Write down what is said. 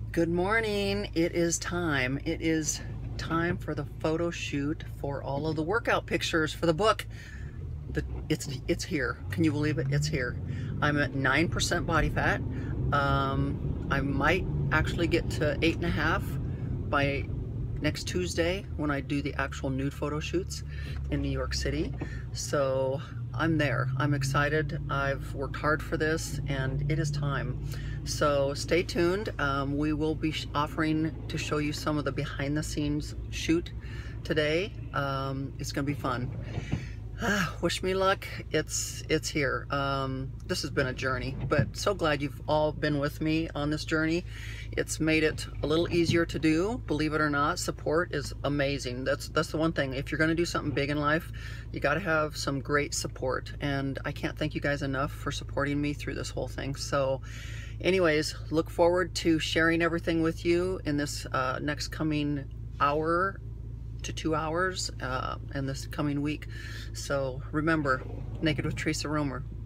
Good morning. It is time. It is time for the photo shoot for all of the workout pictures for the book. It's here. Can you believe it? It's here. I'm at 9% body fat. I might actually get to 8.5 by next Tuesday when I do the actual nude photo shoots in New York City. So I'm there. I'm excited. I've worked hard for this and it is time. So stay tuned. We will be offering to show you some of the behind the scenes shoot today. It's gonna be fun. Wish me luck. It's here. This has been a journey, but so glad you've all been with me on this journey. It's made it a little easier to do. Believe it or not, support is amazing. That's the one thing. If you're going to do something big in life, you got to have some great support, and I can't thank you guys enough for supporting me through this whole thing. So anyways, look forward to sharing everything with you in this next coming hour to 2 hours and this coming week. So remember, Naked with Teresa Romer.